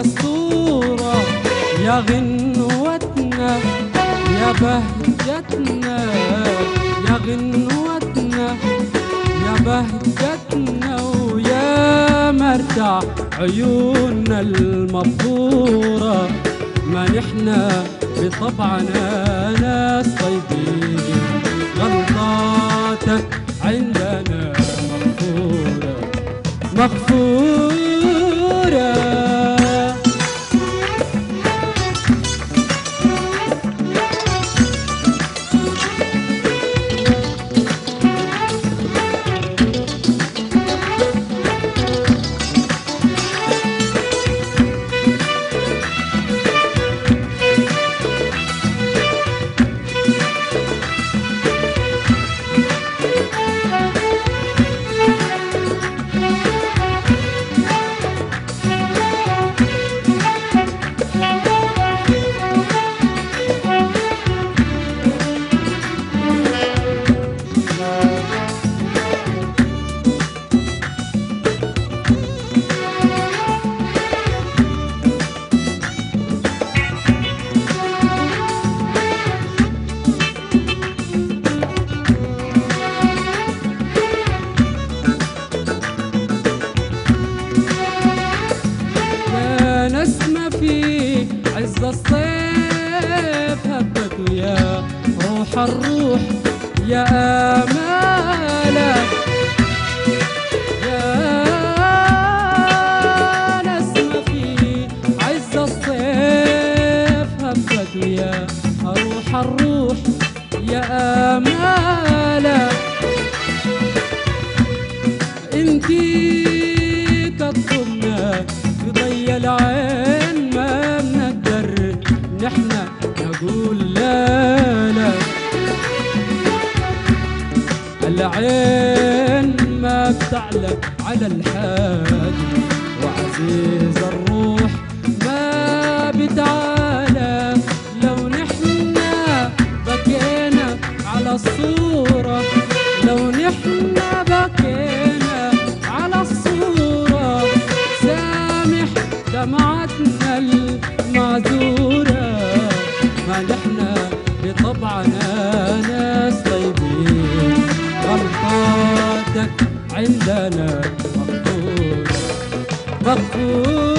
الصورة يا غنوتنا يا بهجتنا، يا غنوتنا يا بهجتنا، ويا مرتع عيوننا المبهورة. ما نحنا بطبعنا ناس طيبين، غلطاتك عندنا مغفورة مغفورة. نسمة في عز الصيف هبت يا روح الروح يا آمالة، يا نسمة في عز الصيف هبت يا روح الروح يا آمالة. انتي كالضمنة في ضي العين، ما بنقدر نحنا نقول لا لا. العين ما بتعلى على الحاجة، وعزيز الروح ما بتعالى. لو نحنا بكينا على الصورة، لو نحنا بكينا على الصورة، سامح دمعتنا المعذورة. ما نحنا بطبعنا ناس طيبين، غلطاتك عندنا مغفورة مغفورة.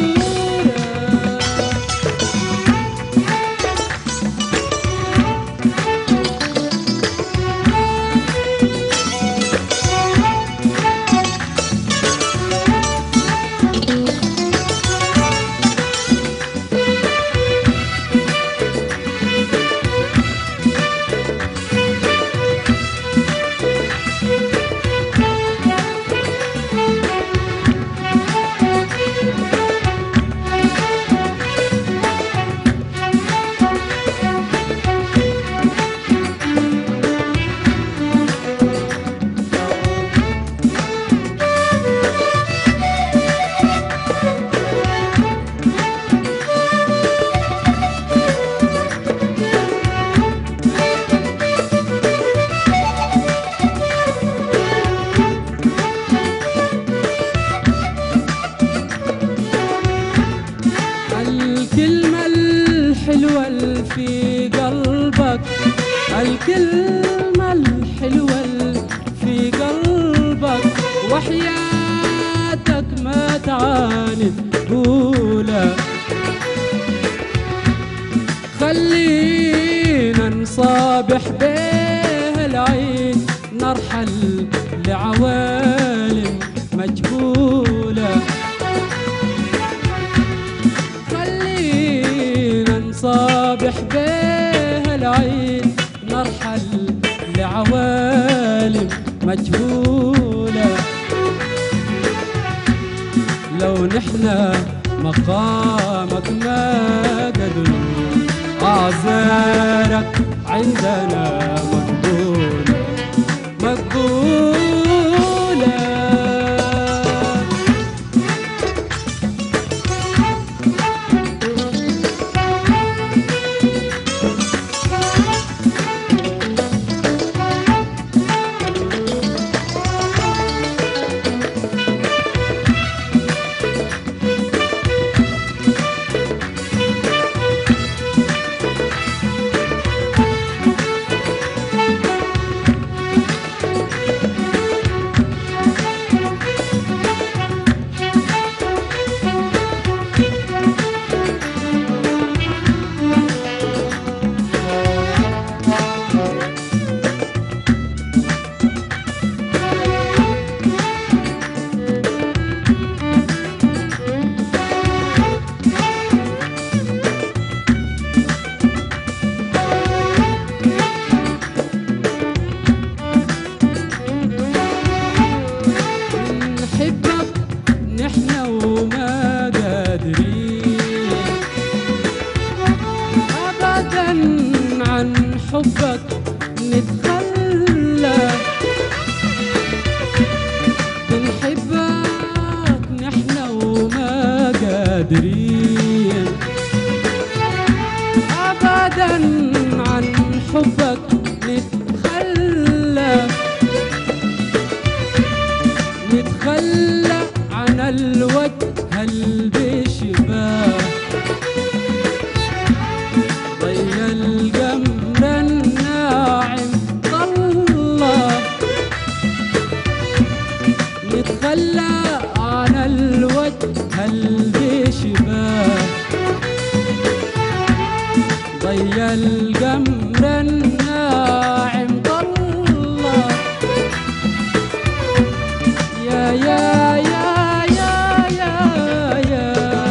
الكلمة الحلوة اللي في قلبك، الكلمة الحلوة اللي في قلبك، وحياتك ما تعاند قولها. خلينا نصابح بيه العين، نرحل لعوالم مجهولة. صابح بيه العين، نرحل لعوالم مجهولة. لو نحنا مقامك ما قدر، أعذارك عندنا مقبولة مقبولة. حبك نتخلى، بنحبك نحنا وما قادرين أبداً عن حبك نتخلى، نتخلى عن الوجه البشباه ضي القمر الناعم طلّى، نتخلى عن الوجه البشباه ضي القمر الناعم طلّى، يا يا يا يا يا يا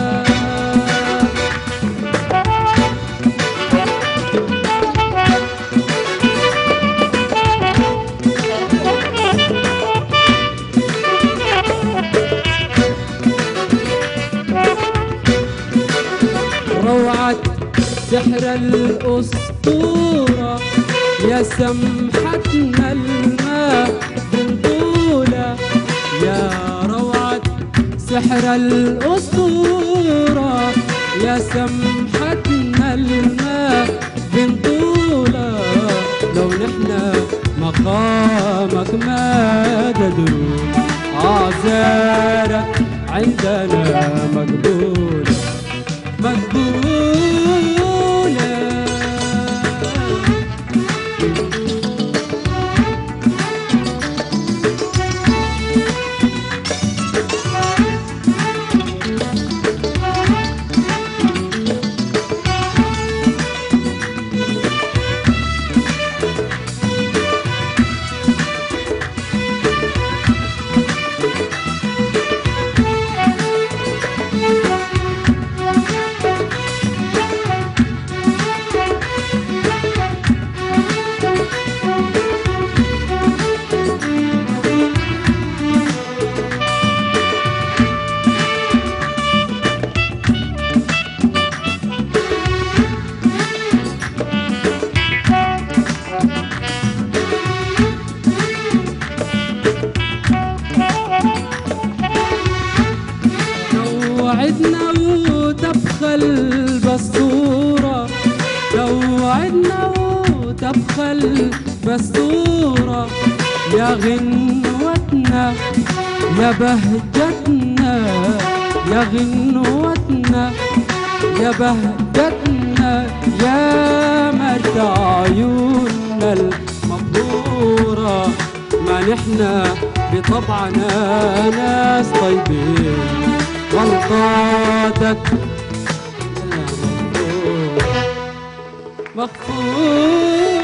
روعة سحر الأسطورة يا سمحتنا الماء بنطولة، يا روعة سحر الأسطورة يا سمحتنا الماء بنطولة، لو نحنا مقامك ما قدروا أعذارك عندنا مقبولة مقبولة. توعدنا وتبخل بالصورة، توعدنا وتبخل بالصورة، يا غنوتنا يا بهجتنا، يا غنوتنا يا بهجتنا، يا مرت عيوننا المقبورة، ما نحنا بطبعنا ناس طيبين غلطاتك مغفور.